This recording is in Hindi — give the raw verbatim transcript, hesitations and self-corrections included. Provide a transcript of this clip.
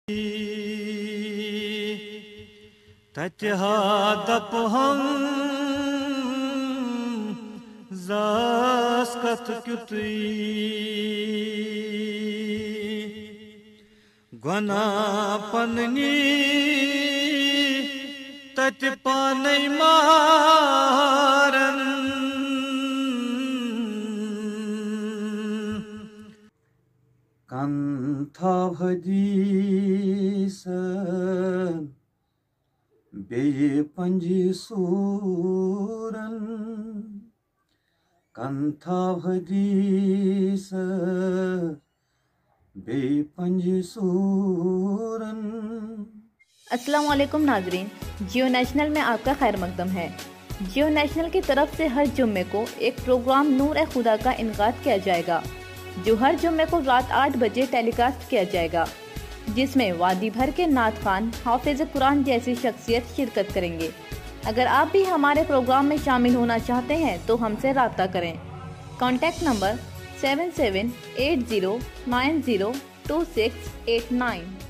ततहा दपहं जास्कत क्युतुई गना पन्नी तत पानै मारन कंथा भदीसन बेये पंजी सूरन कंथा भदीसन बेये पंजी सूरन। अस्सलाम वालेकुम नाजरीन, जियो नेशनल में आपका खैर मकदम है। जियो नेशनल की तरफ से हर जुम्मे को एक प्रोग्राम नूर ए खुदा का इनकाद किया जाएगा, जो हर जुम्मे को रात आठ बजे टेलीकास्ट किया जाएगा, जिसमें वादी भर के नात खान, हाफिज कुरान जैसी शख्सियत शिरकत करेंगे। अगर आप भी हमारे प्रोग्राम में शामिल होना चाहते हैं तो हमसे रब्ता करें। Contact number seven seven eight zero nine zero two six eight nine.